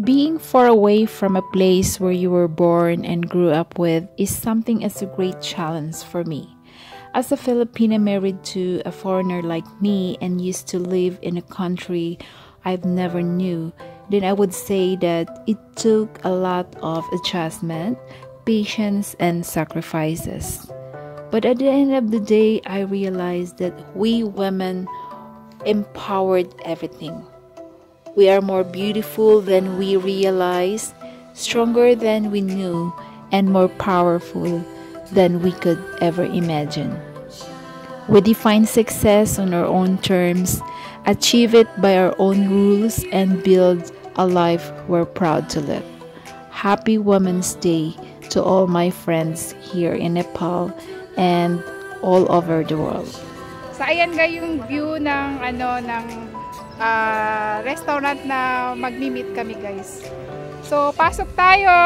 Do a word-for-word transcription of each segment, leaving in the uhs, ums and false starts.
Being far away from a place where you were born and grew up with is something as a great challenge for me. As a Filipina married to a foreigner like me and used to live in a country I've never knew, then I would say that it took a lot of adjustment, patience, and sacrifices. But at the end of the day, I realized that we women empowered everything. We are more beautiful than we realized, stronger than we knew, and more powerful than we could ever imagine. We define success on our own terms, achieve it by our own rules, and build a life we're proud to live. Happy Women's Day to all my friends here in Nepal and all over the world. So ayan guys yung view ng ano ng uh, restaurant na magmi-meet kami guys. So pasok tayo.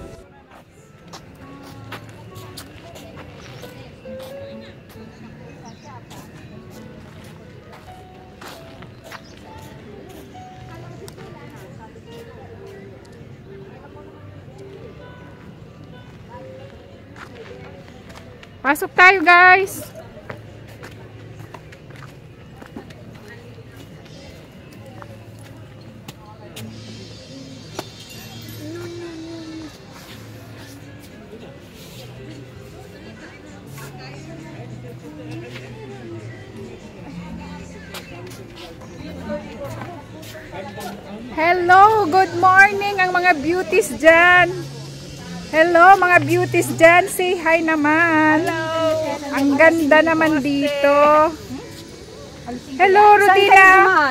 Pasok tayo guys. Hello, good morning ang mga beauties dyan. Hello mga beauties dyan, say hi naman. Hello. Ang ganda naman dito. Hello, Rodina.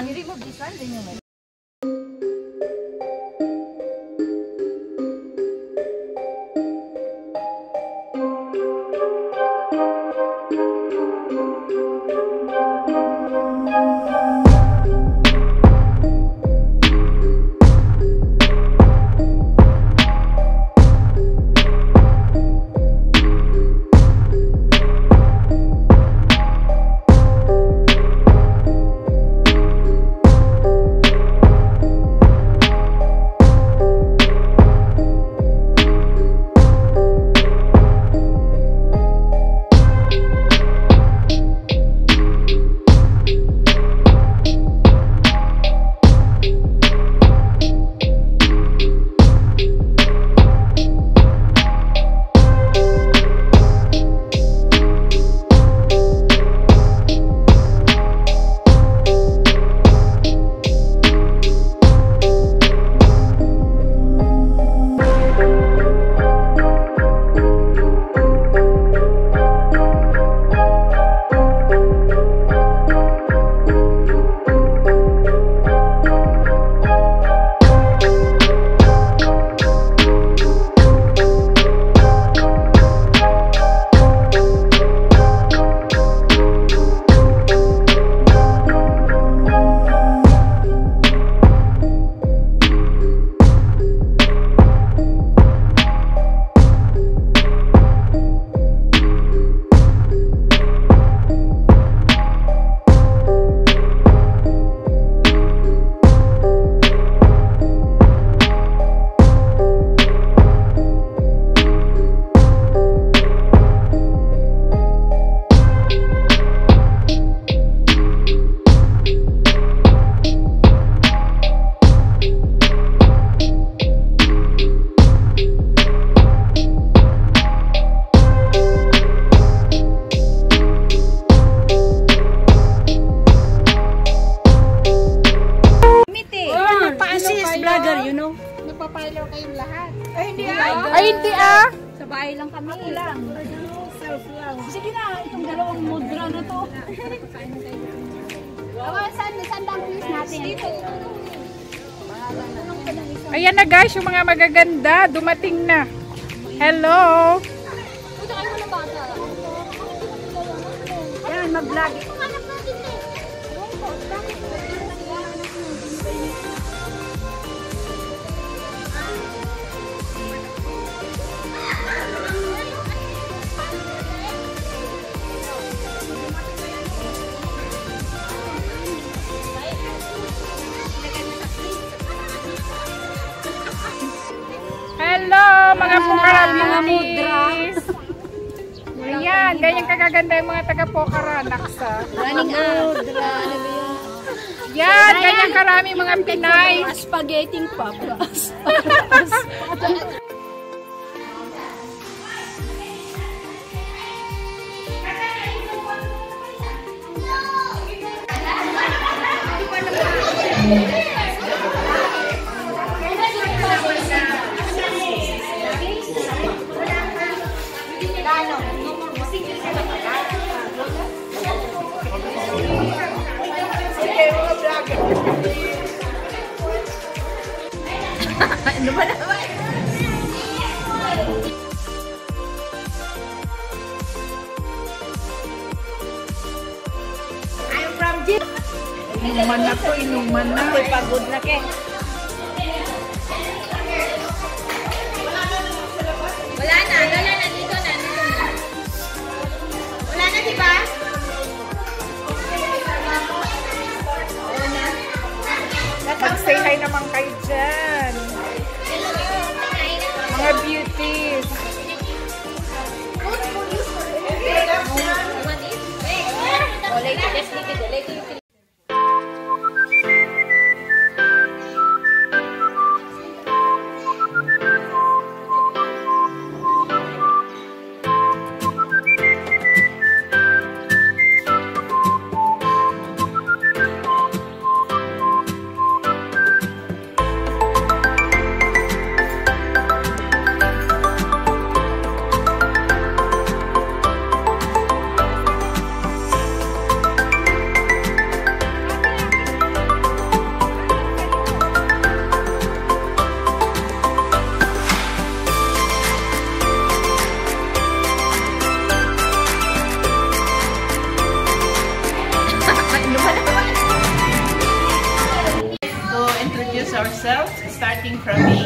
Nagpapailaw kayong lahat. Ay, hindi ah. Ay, hindi ah. Sa bahay lang kami. Ako lang. Self lang. Sige na, itong dalawang mudra na to. Saan, saan bang please natin? Dito. Ayan na guys, yung mga magaganda. Dumating na. Hello. Punta kayo muna bata. Yan, mag-vlog. mga Pokhara beauties. Ayan, ganyan kagaganda yung mga taga Pokhara, Naksa. Running out. Yan, ganyan karami mga Pinay. Spaghetti papas. Ano ba naman? I'm from Jim. Inuman na to, inuman na. Ako'y pagod na ke. Wala na, wala na dito na. Dito na. Wala na, di ba? Mag-say hi naman kayo dyan. Mga beauties. Oh, lady, just leave it. Lady, you can. Ourselves, starting from me.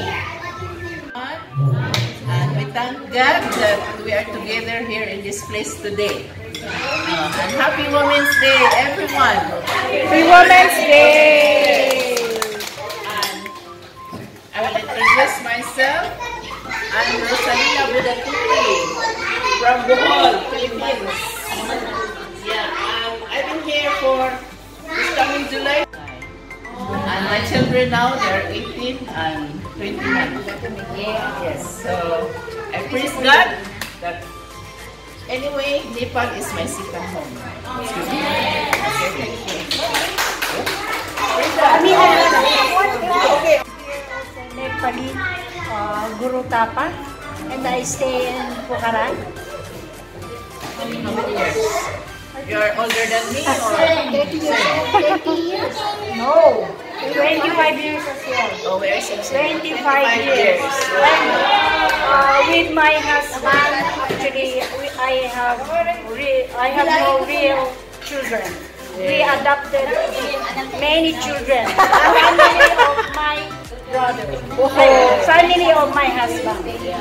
And we thank God that we are together here in this place today. Uh, and Happy Women's Day, everyone! Happy Women's Day! And I will introduce myself. I'm Rosalina Budatuti from Bohol, Philippines. Yeah, um, I've been here for this coming July. And my children now, they're eighteen and twenty-one. Yes, so I praise God that anyway, Nepal is my second home. Excuse me. Okay, thank you. Praise God. Okay. Nepali, uh, Guru Tapa, and I stay in Pokhara. How many years? You're older than me or? thirty years. thirty years? No. twenty-five years as well. Oh, we're six. twenty-five years. And, uh, with my husband, actually, we, I have re, I have no real children. We adopted many children. Family of my brother. Family of my husband.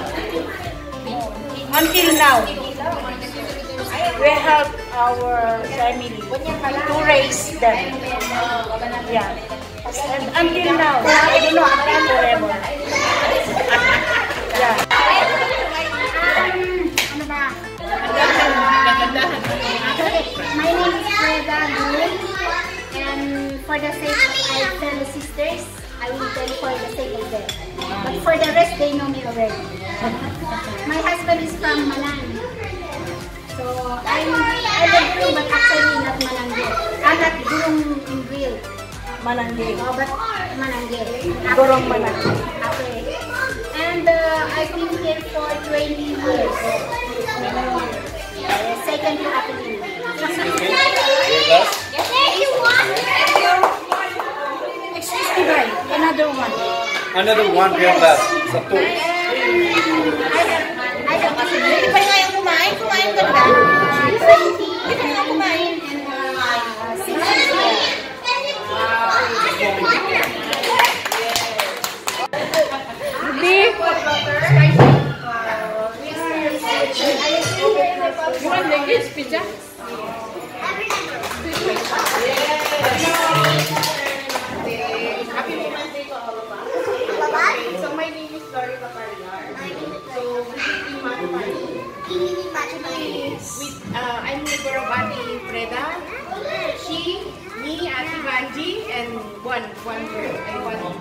Until now, we have our family to raise them. Yeah. And until now, I don't know, until forever. Yeah. Ano ba? My name is Freda Gul, and for the sake of my fellow sisters, I will tell you for the sake of them. But for the rest, they know me already. My husband is from Malang. So, I'm, I'm a Gurung, but actually not Malangge. I'm not Gurung in real. Malangge. Oh, but Malangge. Gurung Malangge. Okay. And uh, I've been here for twenty years. Uh, second to happening. Excuse me, guy. Another one. Another one real last. Satu. I don't kasi hindi pa nga yung kumain. Kumain ka na. twenty. Hindi pa nga kumain. And six years. Hindi. You want like this pizza? So my name is Dory Bacarillar. one, one year. I one.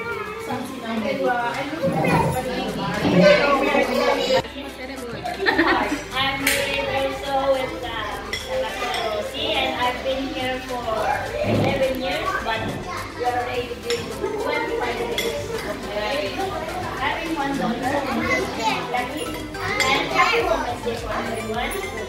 I'm married also with uh, Rosie, and I've been here for eleven years, but we are already been twenty-five years. Having one daughter, lucky, and happy Women's Day for everyone.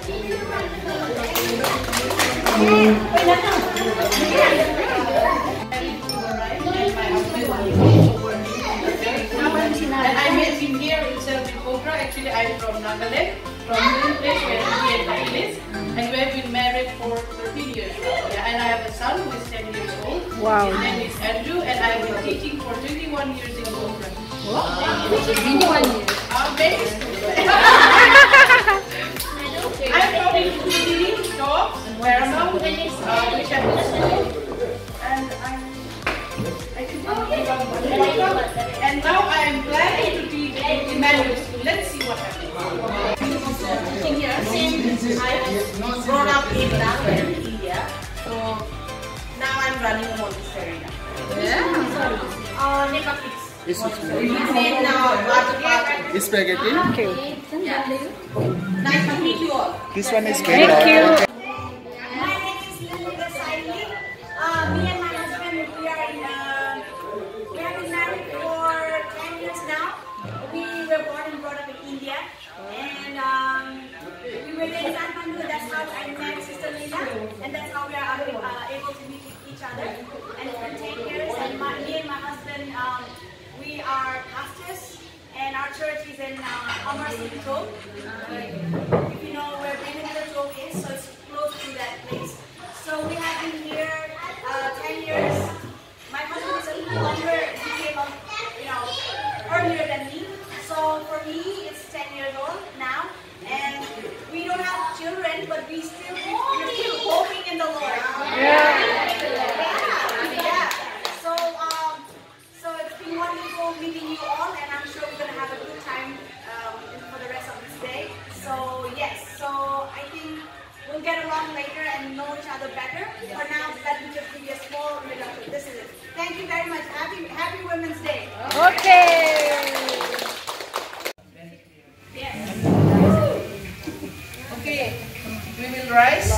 And I met him here itself in Pokhara. Actually, I'm from Nagaland, from the place where he and I live, and we have been married for thirteen years now. Yeah, and I have a son who is ten years old. Wow. His name is Andrew, and I have been teaching for twenty-one years in Pokhara. twenty-one years. Uh, very school. I'm from City, Dogs, Paramount, uh, which I'm and I'm I should not give up one more. And now I am planning to teach in Emmanuel School. Let's see what happens. Here, since I was brought up in Nagaland, India, so now I'm running a Montessori now. Yeah. Uh, Neka Fix. It's In uh, Waterpark. spaghetti. Okay. Yeah. Nice to meet you all. This one is Thank very you. My name is Linda Saini. Uh, me and my husband, we are in, uh, we have been married for ten years now. We were born and brought up in India, and um, we were in Kathmandu. That's how I met Sister Linda, and that's how we are uh, able to meet each other. And for ten years, and my, me and my husband, um, we are pastors, and our church is in uh, Amar City Road. Uh, if you know where Benedict Road is, so it's close to that place. So we have been here uh, ten years. My husband is a little longer, he came up, you know, earlier than me. So for me, it's ten years old now, and we don't have children, but we still we're still hoping in the Lord. Yeah. Yeah. So um, so it's been wonderful meeting you all, and I'm sure we're gonna have a good time um, for the rest of this day. So yes, so I think we'll get along later and know each other better. For now, let me just give you a small introduction. This is it. Thank you very much. Happy Happy Women's Day. Okay. Okay, we will rise.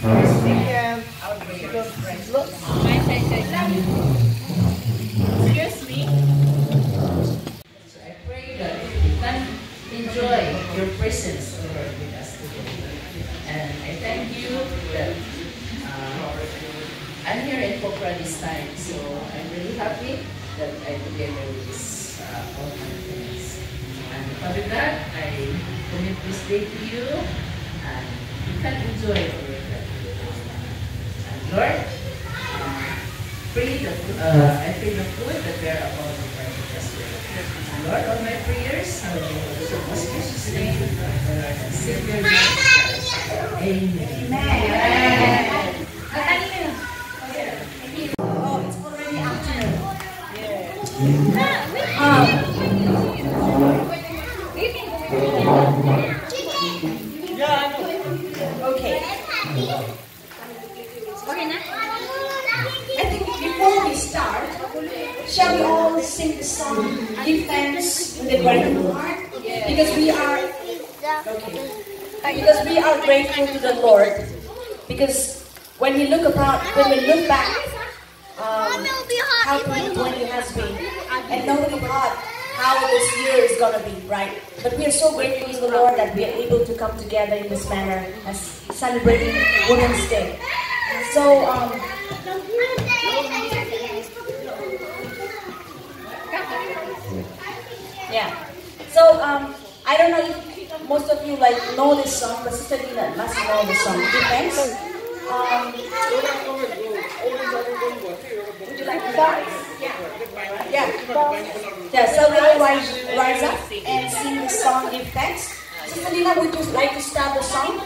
Excuse me. So I pray that you can enjoy your presence Lord, with us today. And I thank you that uh, I'm here in Pokhara this time, so I'm really happy that I'm together with this, uh, all my friends. And Father God, I commit this day to you, and you can enjoy your And Lord, uh, pray the, uh, I pray the food that we are about to partake as well. And Lord, all my prayers, I will be able to most name, the Lord and Savior Jesus Christ. Amen. Amen. Oh, it's already afternoon. Um, okay. I think before we start, shall we all sing the song, Give Thanks with a Grateful Heart? Because we are, okay. Because we are grateful to the Lord. Because when we look about, when we look back, um, how twenty twenty has been, and nobody thought how this year is gonna be, right? But we are so grateful to the Lord that we are able to come together in this manner as celebrating Women's Day. So, um, yeah. So, um, I don't know if most of you like know this song, but Sister Dina must know this song. Give thanks. Um, would you like to start? Yeah. Yeah. Yeah. So we all rise, rise up and sing the song. Give thanks. Sister Dina, would you like to start the song?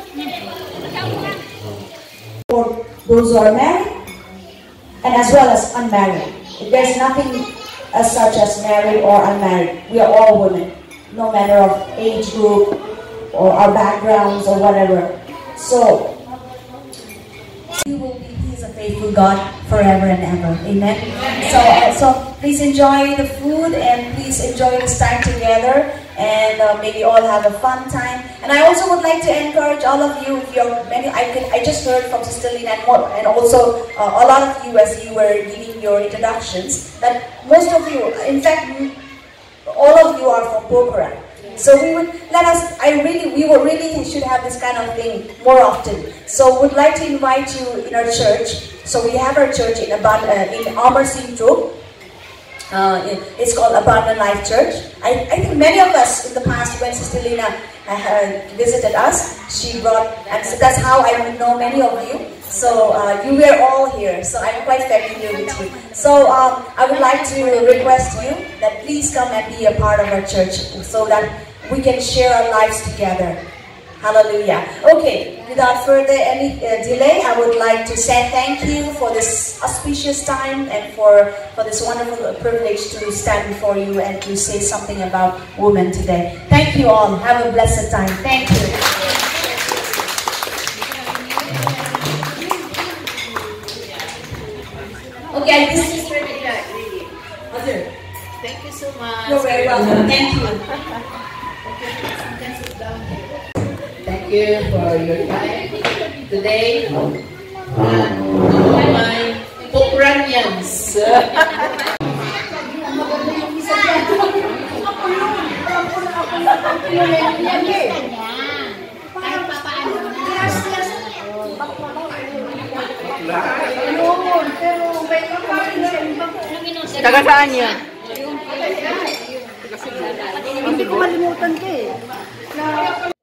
For those who are married and as well as unmarried. There's nothing as such as married or unmarried. We are all women, no matter of age group or our backgrounds or whatever. So, we will be His faithful God forever and ever. Amen. So, uh, so please enjoy the food and please enjoy this time together, and uh, maybe all have a fun time. And I also would like to encourage all of you. If you're many, I can, I just heard from Sister Lynn and more, and also uh, a lot of you as you were giving your introductions, that most of you, in fact, all of you are from Pokhara. So we would let us. I really, we will really should have this kind of thing more often. So would like to invite you in our church. So we have our church in Abad, uh, in Amar Sintro. Uh, it's called Abundant Life Church. I, I think many of us in the past, when Sister Lena uh, visited us, she brought, and so that's how I would know many of you. So uh, you were all here, so I'm quite familiar with you. So um, I would like to request you that please come and be a part of our church so that we can share our lives together. Hallelujah. Okay, without further any uh, delay, I would like to say thank you for this auspicious time and for, for this wonderful privilege to stand before you and to say something about women today. Thank you all. Have a blessed time. Thank you. Okay, this is Mother. Thank you so much. You're very welcome. Thank you. Thank you for your time today. And to my Pokhranians. Taga saan yan? Hindi ko malimutan ka eh.